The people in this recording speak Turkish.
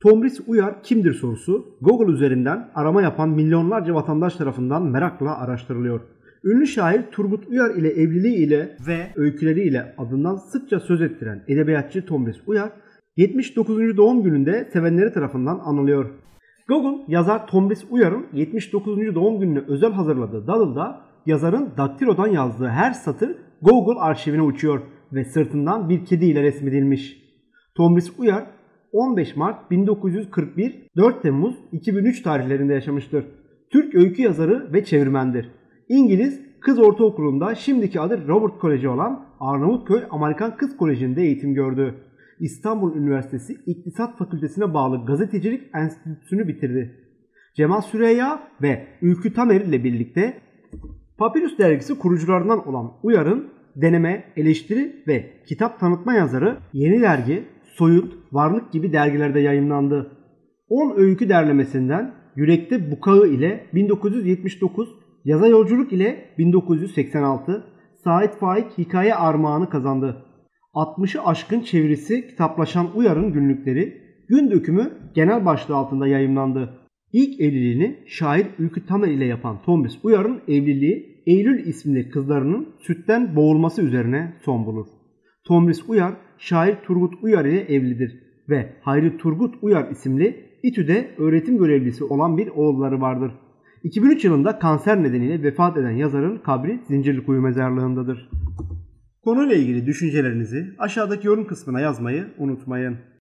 Tomris Uyar kimdir sorusu Google üzerinden arama yapan milyonlarca vatandaş tarafından merakla araştırılıyor. Ünlü şair Turgut Uyar ile evliliği ile ve öyküleriyle adından sıkça söz ettiren edebiyatçı Tomris Uyar, 79. doğum gününde sevenleri tarafından anılıyor. Google, yazar Tomris Uyar'ın 79. doğum gününe özel hazırladığı Doodle'da yazarın daktilodan yazdığı her satır Google arşivine uçuyor ve sırtından bir kedi ile resmedilmiş. Tomris Uyar, 15 Mart 1941, 4 Temmuz 2003 tarihlerinde yaşamıştır. Türk öykü yazarı ve çevirmendir. İngiliz kız ortaokulunda şimdiki adı Robert Koleji olan Arnavutköy Amerikan Kız Koleji'nde eğitim gördü. İstanbul Üniversitesi İktisat Fakültesine bağlı Gazetecilik Enstitüsü'nü bitirdi. Cemal Süreyya ve Ülkü Tamer ile birlikte Papyrus dergisi kurucularından olan Uyar'ın deneme, eleştiri ve kitap tanıtma yazarı Yeni Dergi, Soyut, Varlık gibi dergilerde yayımlandı. 10 öykü derlemesinden Yürekte Bukağı ile 1979, Yaza Yolculuk ile 1986, Sait Faik Hikaye Armağanı kazandı. 60'ı aşkın çevirisi kitaplaşan Uyar'ın günlükleri Gün Dökümü genel başlığı altında yayımlandı. İlk evliliğini şair Ülkü Tamer ile yapan Tomris Uyar'ın evliliği Eylül isimli kızlarının sütten boğulması üzerine son bulur. Tomris Uyar, şair Turgut Uyar ile evlidir ve Hayri Turgut Uyar isimli İTÜ'de öğretim görevlisi olan bir oğulları vardır. 2003 yılında kanser nedeniyle vefat eden yazarın kabri Zincirlikuyu mezarlığındadır. Konuyla ilgili düşüncelerinizi aşağıdaki yorum kısmına yazmayı unutmayın.